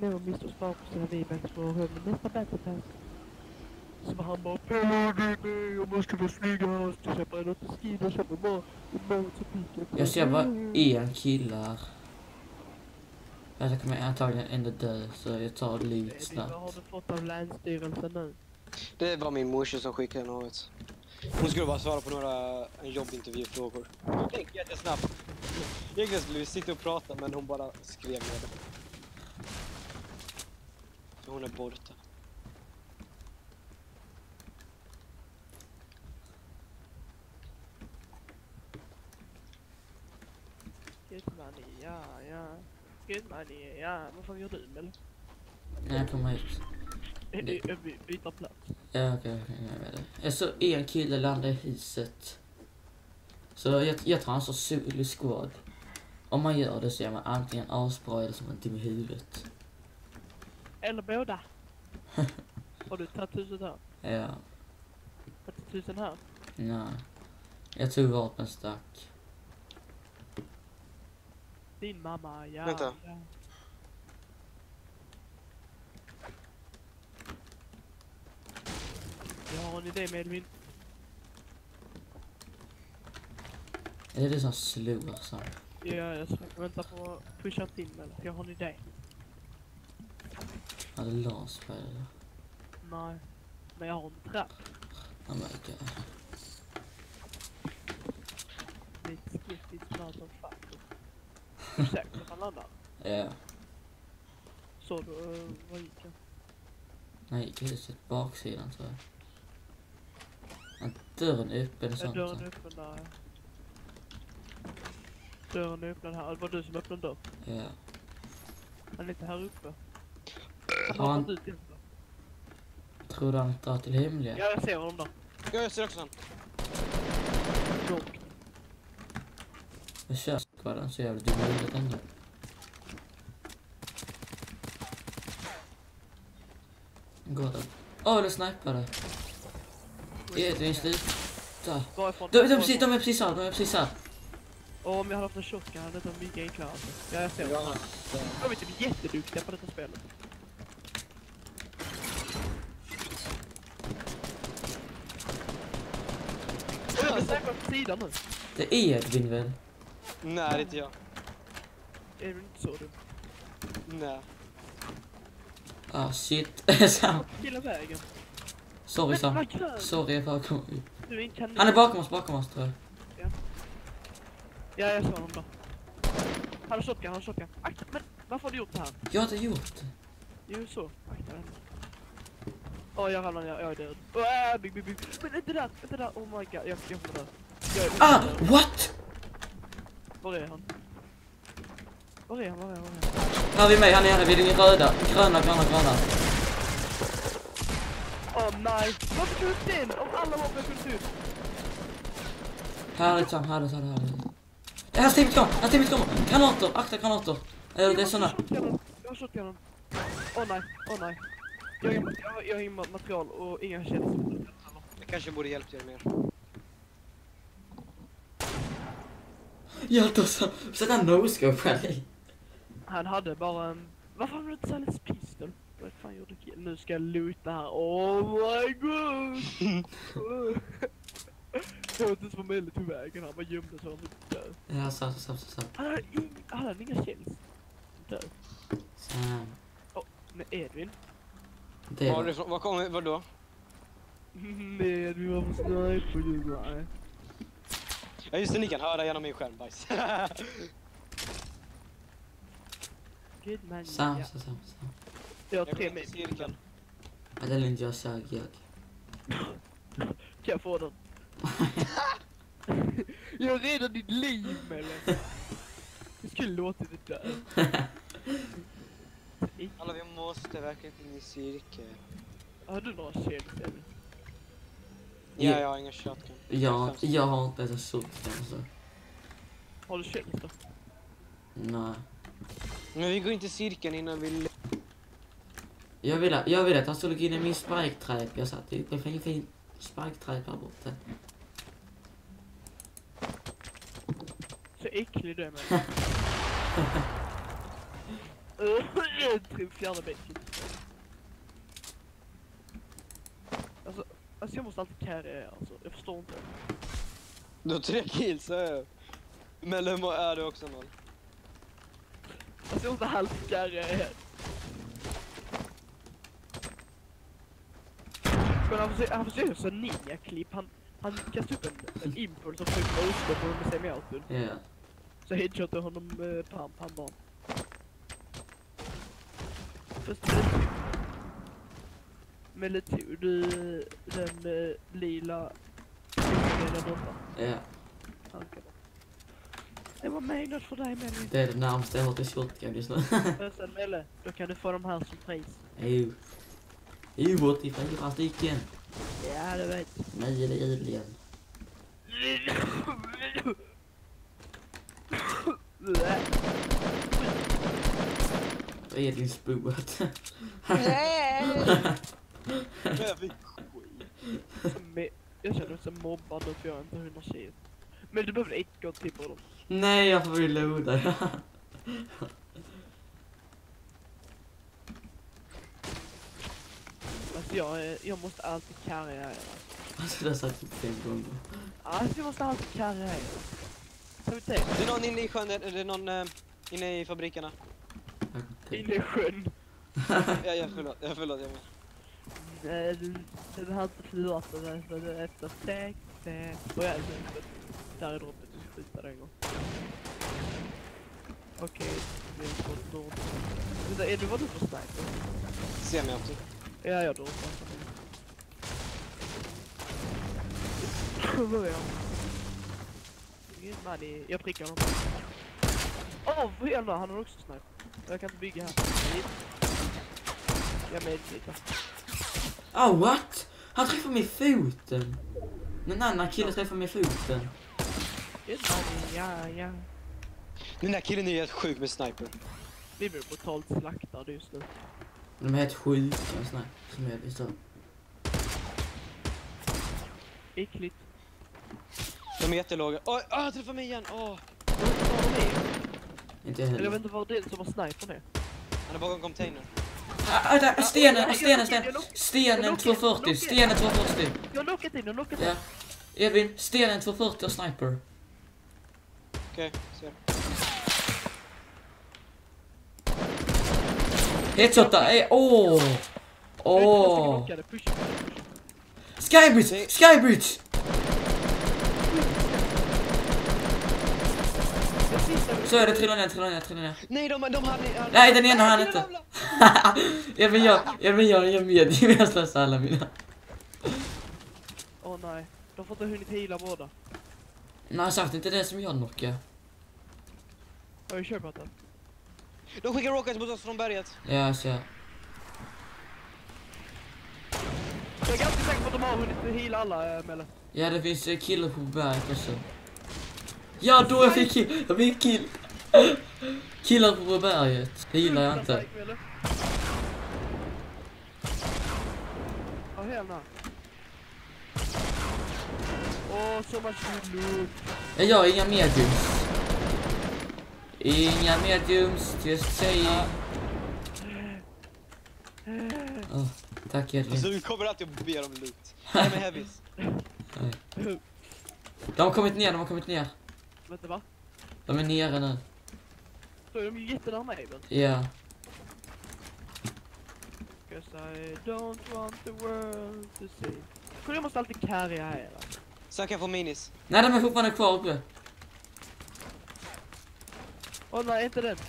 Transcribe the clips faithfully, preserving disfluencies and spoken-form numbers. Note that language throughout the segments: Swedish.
ner och mister smak på sina V-banks och höll med nästa battle pass. Så var han bara, jag måste vara snygg, jag måste köpa en åtta skin, jag köper bara emot och piker. Jag ser bara en kille här. Jag kommer antagligen ändå dö, så jag tar det lite snabbt. Vad har du fått av länsstyrelsen nu? Det var min morsa som skickade något. Hon skulle bara svara på några jobbintervjufrågor. Jag tänkte jättesnabbt. Egentligen skulle vi sitta och prata, men hon bara skrev med det. Så hon är borta. Good money, ja, ja. Good money, ja. Vad fan gör du, eller? Nej, jag kommer hit. Vi byter plats. Ja, okej, okay, okay, jag vet det. Jag såg en kille landa i huset. Så jag, jag tar en så solo squad. Om man gör det så är man antingen asbra eller som en dum i huvudet. Eller båda. Har du tagit tusen här? Ja. Har du tusen här? Nej. Jag tog vapenstack. Din mamma, ja. Vänta. Ja. Jag har en idé med Edvin. Är det du som slår så? Ja, jag ska vänta på att pusha in eller? Jag har en idé. Har du lås på det? Nej. Men jag har en trapp. Oh my god. Det är ett skiftigt snart som fan. Du är säker på att han landar? Ja. Så du, uh, vad gick jag? Nej, huset baksidan tror jag. Dörren är öppen och sånt. Dörren är öppen där. Dörren är öppen här. Det var du som öppnade dörren. Ja. Han är inte här uppe. Han har han... ut inte. Tror du han drar till hemliga? Ja, jag ser honom då. Ja, jag ser också han. Långt. Jag kör skvaden så jävla dum i huvudet ändå. Går det? Åh, det snipade. Edvin, sluta. Varifrån? De, de, de, de är precis här, de är precis här. Åh, om jag hade haft en shotgun hade det varit mycket enklare. Alltså. Ja, jag ser honom. De är typ jätteduktiga på detta spelet. Jag är säker på sidan nu. Det är Edvin väl? Nej, det är inte jag. Är du inte så du? Nej. Ah shit. Sam. Gilla vägen. Sorry Sam. Sorry jag bara kom. Du är en kanin. Han är bakom oss, bakom oss tror jag. Ja, ja jag såg honom då. Han har shotgun, han har shotgun. Akta, men varför har du gjort det här? Jag har inte gjort det. Jo, så. Akta den. Åh, jag ramlar ner, jag är död. Åh, äh, big, big, big. Men inte där, inte där. Oh my god, jag, jag kommer dö. Jag är Ah, död. what? Var är han? Var är han, var är han, var är han? Här vid mig, han är här vid den röda. Gröna, gröna, gröna. Åh oh, nej, varför tog du den? Om alla vapen kunde ut. Härligt Sam, härligt, härligt, härligt. Det här teamet kommer, det här teamet kommer. Granater, akta granater. Eller det är såna. Jag har shotgunnen. Åh nej, åh nej. Jag har, jag, jag har inget material och inga tjänster. Jag kanske borde hjälpt er mer. Jag tar så, sätta en no-scope på dig. Han hade bara en... Varför har du inte Silence pistol? Vad fan gjorde killen? Nu ska jag loota här. Oh my god! Jag vet inte vad möjligt till vägen. Han bara gömde så han inte död. Ja, så, så, så, så. Han hade, ing, han hade inga tjänst. Död. Sam. Åh, oh, men Edvin? Det var... Var, var kommer, vadå? Nej, Edvin var på sniper ju, nej. Ja just det, ni kan höra genom min skärmbajs. Good man, Sam, ja. Sam, Sam, Sam. Jag har Jag tre går inte i med cirkeln. Eller inte jag sög jag. Kan jag få den? Jag räddar ditt liv, eller? Jag skulle låta det där. Alla vi måste verkligen in i cirkel. Har du några tjänster? Ja, jag har ingen shotgun. Ja, jag har inte ens shotgun så. Har du tjänster? Nej. Men vi går inte i cirkeln innan vi... Jag vill, jag vill att han skulle gå in i min spike-trap. Jag satt upp en fin, fin spike-trap här borta. Så äcklig du är med. Tre fjärde bänken. Alltså, alltså jag måste alltid carry alltså. Jag förstår inte. Du har tre kills, så men hur många är det också noll? Alltså jag måste alltid carry här. Men han försöker, han försöker så ninja-klipp. Han, han kastar upp en, en impuls och försöker motstå på med semi-auton. Ja. Yeah. Så headshotar honom uh, pam, pam, bam. Först med lite tur, du den uh, lila lila borta. Ja. Okay. Det var menat för dig, Melle. Det är det närmaste jag har till shotgun just nu. Sen, Melle, då kan du få de här som pris. Jo. Jo, åttiofyra stycken. Ja, det vet. Nej, det är igen. Vad är din spot? Jag känner mig så mobbad och jag är inte hundra kilo. Men du behöver ett gott tipp på dem. Nej, jag får reloada. Alltså jag, jag måste alltid karriera. Alltså det har sagt typ fem gånger. Alltså jag måste alltid karriera. Så vi tänker. Det är någon inne i sjön, är det någon uh, inne i fabrikerna? Inne i sjön. Ja, jag förlåt, jag förlåt, jag med. Nej, du behöver inte förlåta mig för det är efter sex, sex. Och jag är inte. Där är droppet, du ska skjuta den en gång. Okej, vi har fått nord. Är du vad du får sniper? Ser mig också. Ja, jag droppar. Vad är jag? Man i... Jag prickar honom. Åh, oh, vad jävlar, han har också sniper. Jag kan inte bygga här. Jag medklickar. Oh, what? Han träffade mig i foten. En annan kille träffade mig i foten. Ja, ja. Den där killen är helt sjuk med sniper. Vi blir brutalt slaktade just nu. De är helt sjuka såna som är det så. Äckligt. De är jättelåga. Åh, oh, jag träffade mig igen. Åh. Oh. Inte heller. Jag vet inte vad det är som har sniper nu. Han är bakom container. Ah, där, stenen, stenen, stenen. Stenen tvåhundrafyrtio, stenen tvåhundrafyrtio. Jag har lockat in, jag har lockat in. Ja. Edvin, stenen tvåhundrafyrtio och sniper. Okej, okay, ser. Headshota, eh, åh! Åh! Skybridge, Skybridge! Så är det, trilla ner, trilla ner, trilla ner. Nej, de, de hade... Nej, den ena har han inte. Även jag, även jag är med. Jag slösar alla mina. Åh oh, nej, de får inte hunnit hila båda. Nej, sagt inte det som jag knockar. Har vi kört på det? De skickar rockets mot oss från berget. Ja, så. Jag är ganska säker på att de har hunnit hila alla, äh, Melle. Ja, det finns killar på berget också. Ja, då jag fick kill. Jag fick kill. Killar på berget. Det gillar jag inte. Ja, hela. Åh, så mycket loot. Jag har inga mediums. Inga mediums, just saying. Oh, tack Edvin. Så vi kommer alltid att be om loot. Nej, med heavies. Nej. De har kommit ner, de har kommit ner. Vänta, va? De är nere nu. Så är de ju jättenära mig, väl? Ja. Yeah. 'Cause I don't want the world to see. Jag måste alltid carry här. Så kan jag få minis. Nej, de är fortfarande kvar uppe. Åh oh, nej, inte den.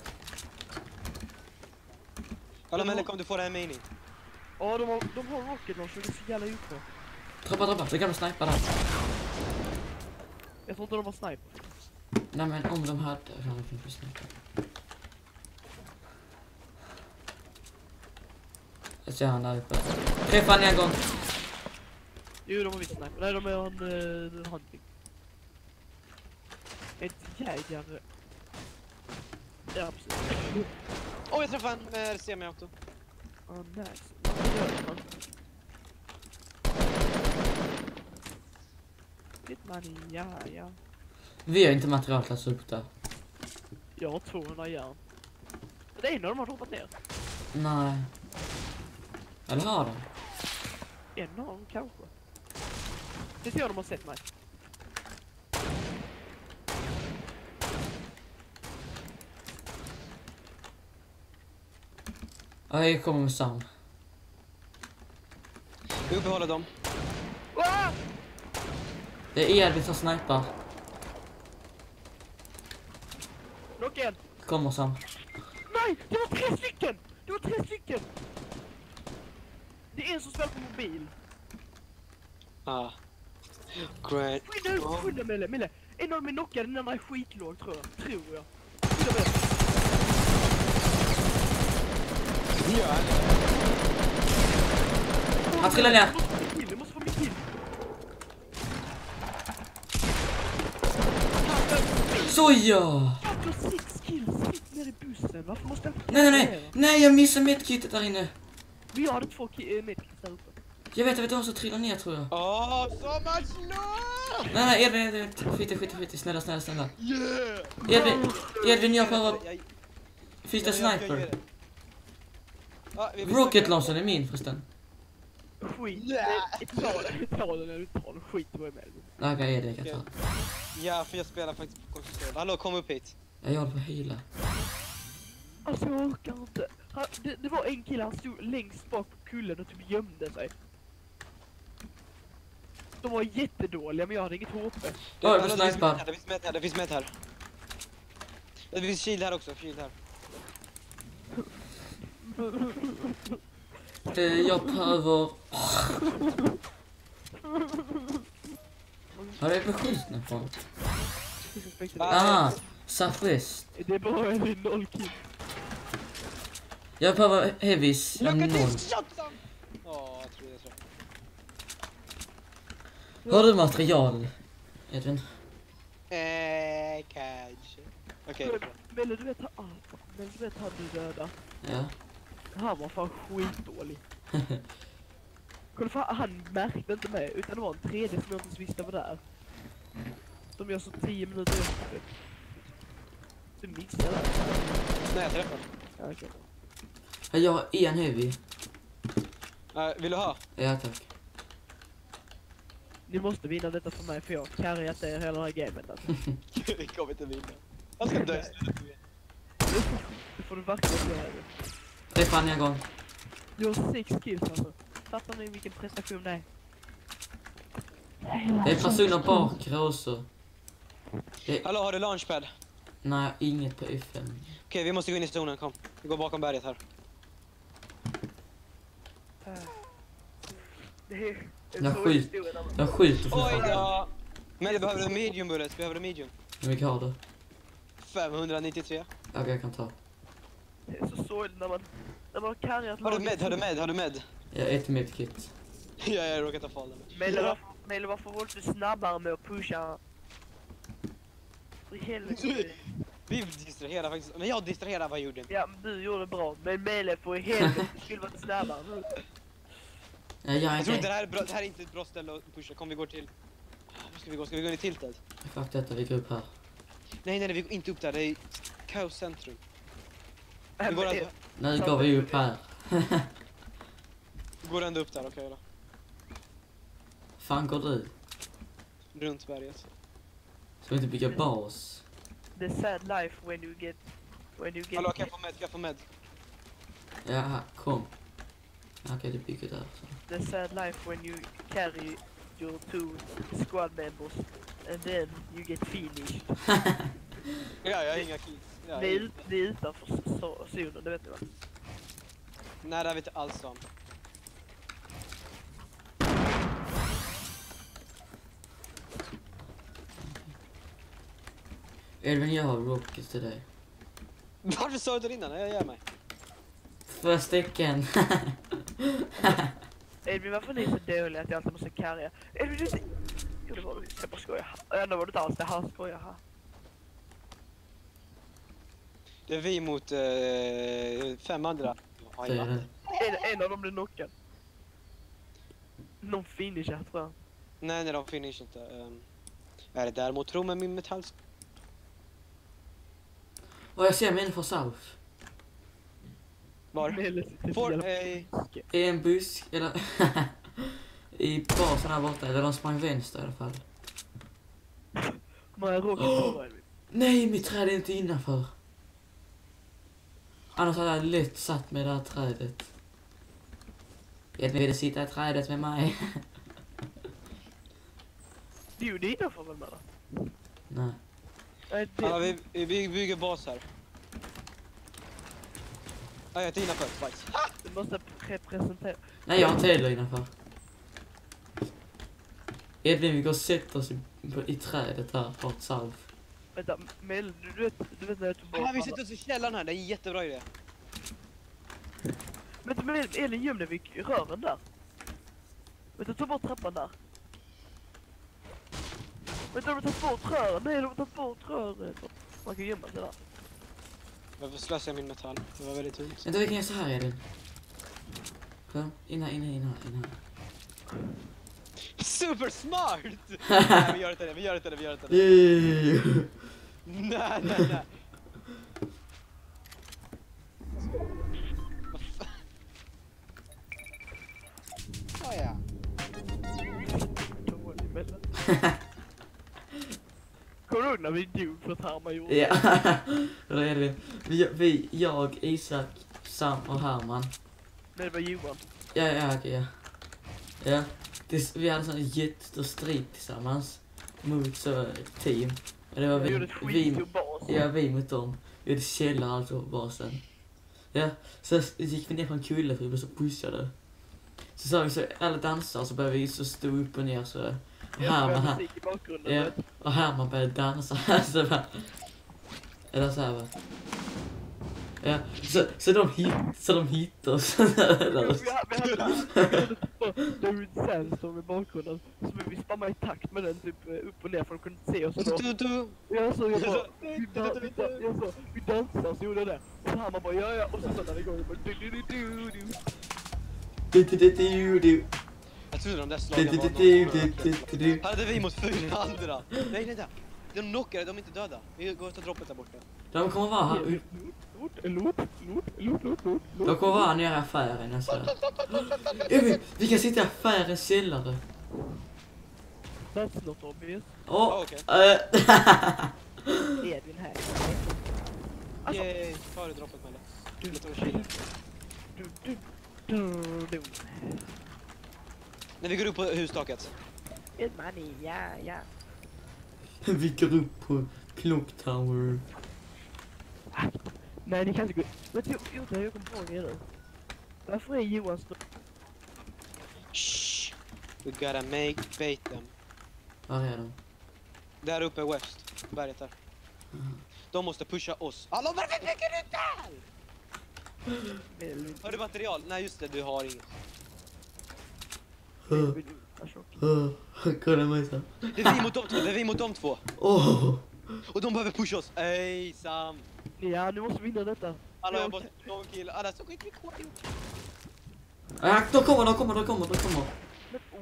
Alla Melle, kom du få det här mini. Åh, oh, de har, de har rocket launcher, det är så jävla uppe. Trappa, trappa, så kan de snipa där. Jag tror inte de har sniper. Nej, men om de hade, så hade de kunnat snipa. Jag ser han där uppe. Träffa han en gång. Jo, de har visst sniper. Nej, de är en uh, hunting. Ett jägare. Ja, precis. Åh, oh, jag träffade en med semi-auto. Åh, oh, nice. Vad gör man? Get money, ja, ja. Vi har inte materialklass upp där. Jag har tvåhundra järn. Det är en av dem har hoppat ner. Nej. Eller har de? En av dem kanske. Det ser jag de har sett mig. Ja, jag kommer med Sam. Vi uppehåller dem. Ah! Det är Edvin som snipar. Knock en. Kommer Sam. Nej, det var tre stycken! Det var tre stycken! Det är en som spelar på mobil. Ah. Great. Skynda ut, skynda Mille, Mille. En av dem är knockad, den andra är skitlåg tror jag. Tror jag. Skynda Mille. Ja. Han trillar ner. Jag måste få min kill. Så ja! Jag har sex kills, sitt ner i bussen. Varför måste jag... Nej, nej, nej. Nej, jag missade medkitet där inne. Vi hade två medkits där uppe. Jag vet, jag vet vad som trillar ner tror jag. Åh, så much no! Nej, nej, Edvin, Edvin. Skit, skit, skit. Snälla, snälla, snälla. Yeah! Edvin, Edvin, jag får... Jag- Finns det jag- jag- jag gör sniper? det. Ja, vi- vi Rocket snackar- launcher är min förresten. Skit. Yeah. Ta den, ta den när du tar den. Skit vad jag med. Nej, okej, Edvin kan ta. Ja, för jag spelar faktiskt på konsol. Hallå, kom upp hit. Jag håller på att heala. Alltså jag orkar inte. Han, det, det var en kille, han stod längst bak på kullen och typ gömde sig. De var jättedåliga men jag hade inget H P. Ja, Hallå, jag det finns snipar. med här, det finns med här, det finns med här. Det finns shield här också, shield här. Eh, Jag behöver... Har du beskjutning från? Ah, southwest. Det är bara en noll kill. Jag behöver heavies. Look En at noll. this shot! Åh, jag tror jag tror. Har du material, Edvin? Eh, kanske. Okej, okay, Melle du vet han, ah, Melle du vet han du döda. Ja. Han var fan skitdålig. Kolla fan, han märkte inte mig utan det var en tredje som jag inte visste var där. Som jag så tio minuter efter. Du missade det. nej jag träffar. Ja, okej. Jag har en heavy. Uh, vill du ha? Ja, tack. Ni måste vinna detta för mig för jag har carryat er hela det här gamet alltså. Vi kommer inte vinna. Jag ska dö i slutet. Det får du verkligen göra. Det är fan en gång. Du har sex kills alltså. Fattar ni vilken prestation det är? Det är personer bakre också. Det är... Hallå, har du launchpad? Nej, inget på F M. Okej, okay, vi måste gå in i zonen, kom. Vi går bakom berget här. Det är Jag skjut. Jag skjuter för Oj fan. då! Men vi behöver en medium bullets, vi behöver en medium. Hur mycket har du? femhundranittiotre. Okej, jag kan ta. Det är så sorgligt när man, när man har carryat Har du med, har du med, har du med? Jag har ett medkit. Ja, jag råkar ta fall. Melle, varför, Melle, varför var du snabbare med att pusha? För i helvete. Vi distraherar faktiskt, men jag distraherar vad jag gjorde. Ja, men du gjorde bra. Men Melle, för i helvete, du skulle vara snabbare nu. Ja, jag är Jag tror inte inte... det här är bra, det här är inte ett bra ställe att pusha. Kom, vi går till... Var ska vi gå? Ska vi gå in i tilted? Fuck detta, vi går upp här. Nej, nej, vi går inte upp där. Det är kaoscentrum. Äh, Vi går, men, alltså, Nu går vi upp här. vi går ändå upp där, okej då. Fan går du? Runt berget. Ska vi inte bygga bas? the sad life when you get... When you get... Hallå, kan jag få med? Kan jag få med? Ja, kom. Okej, du bygger där. Så. The sad life when you carry your two squad members and then you get finished. Ja, jag har inga keys. Ja, Det är, ut, det är utanför så- zonen, det vet ni va? nej, det här vet jag alls om. Edvin, jag har rockets till dig. Varför sa du det innan? Jag gör mig. Två stycken. Edvin, varför är ni så dåliga att jag alltid måste carrya? Edvin, du... Jo, det var det. Jag bara skojar. Ändå var det inte alls det här skojar här. Det är vi mot eh, fem andra. Ja, Det är ja. det. En, en av dem blev knockad. Någon finisher, tror jag. Nej, nej, de finish inte. Um, är det däremot tro med min metall? Och jag ser människor south. Var? Melle sitter Får, jävla eh, buske. I en busk, eller... I basen här borta, eller de sprang vänster i alla fall. Man har råkat på Edvin. Nej, mitt träd är inte innanför. Annars hade jag lätt satt med det här trädet. Edvin ville sitta i trädet med mig. Du, det är innanför väl med då? Nej. Nej, det... ja, vi, vi bygger bas här. Ja, jag är inte innanför faktiskt. Du måste representera. Nej, jag har inte heller innanför. Edvin, vi går och sätter oss i, i trädet här på ett salv. Vänta, Mel, du, du vet, du vet när jag tog bort Ja, vi alla- sitter oss i källaren här, det är en jättebra idé. Vänta, Mel, Elin gömde vid rören där. Vänta, ta bort trappan där. Vänta, de har tagit bort rören. Nej, de har tagit bort rören. Man kan gömma sig där. Varför slösar jag min metall? Det var väldigt tungt. Vänta, vi kan göra så här, Edvin. Kom, in här, in här, in här, in här. Super smart! Nej, vi gör inte det, vi gör inte det, vi gör inte det. Yay. Nej, nej, nej. Oh, ja. Dålig Melle. Kommer du ihåg när vi dog för att Herman gjorde? Ja, då är det. Vi, vi, jag, Isak, Sam och Herman. Nej, det var Johan. Ja, ja, okej, ja. Ja, det, vi hade sån jättestor strid tillsammans mot så ett team. Och det var Vi vi, gjorde ett vi, skitstor bas. ja, vi mot dem. Vi hade källare alltså på basen. Ja, så gick vi ner på en kulle för vi blev så pushade. Så sa vi så, alla dansar så började vi så stå upp och ner så. Och Jag Herman, spelade här, musik i bakgrunden. ja, vet du. och Herman började dansa. Så bara, eller så här va. Ja, så, så de hit, så de hittade oss. Vi hade, vi hade, vi hade Edvin and Sam stod i bakgrunden. Så vi spammade i takt med den typ upp och ner för att de kunde inte se oss. Och då, Du, du. jag så jag bara, vi, dan, vi, dan, jag så, vi dansade så gjorde jag det. Och så Herman bara, ja ja. Och så satt han igång och bara, du du du du du. Du, du, du, du, du. Jag trodde de där Du, slagen du, var du, någon. du, du, du, du. Hade vi mot fyra andra. Nej, nej, nej. De knockade, de är inte döda. Vi går och tar droppet där borta. De kommer vara här. Lot, lot, lot, lot, lot, lot, De lot. kommer vara nere i affären nästa. Vi, vi kan sitta i affärens källare. That's not obvious. Åh, Ja, okej. äh. Edvin här. Alltså, Yay, ta det droppet med det. Lite av kylen. du, du, du, du. När vi går upp på hustaket. Edmani, ja, ja. Vi går upp på Clock Tower. Nej, ni kan inte gå. Men jo, jo, det har jag kommit ihåg redan. Varför är Johan stå... Shh. We gotta make bait them. Var är de? Där uppe west. Berget där. De måste pusha oss. Hallå, varför bygger du där? Har du material? Nej, just det, du har inget. Kolla mig så. Det är vi mot de två, det är vi mot de två. Åh. Och de behöver pusha oss. Ej, Sam. Ja, nu måste vi vinna detta. Alla har bara någon kill. Alla så skit vi kvar. Ja, de kommer, de kommer, de kommer, de kommer. Men, oh.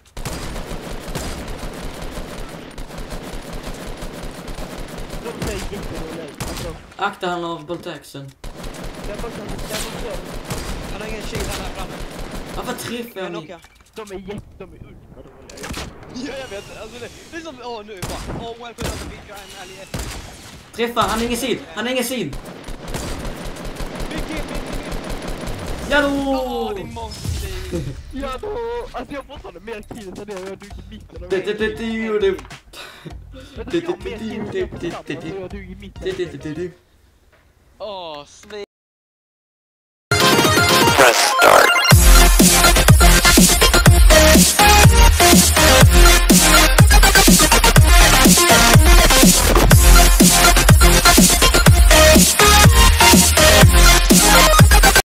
De säger jättedåliga ut. Alltså, Akta han av boltaxen. jag bara kan jag måste... Han har ingen shield här framme. Varför träffar Jag jag ni? knockar. De är jätte... De är ultra dåliga. Ja, jag vet. Alltså det, det är som... Åh, nu bara. Åh, welcome to the big crime alley. Träffa, han har ingen sid, han har ingen sid. Big kill, big kill. Ja Åh, då! din monster. Ja då! Alltså jag har fortfarande mer kills än det jag har dugit i mitten av Det, det, det, det, det. Men du har mer kills än jag tillsammans och jag har dugit i mitten. Det, det, det, det. Åh, snälla.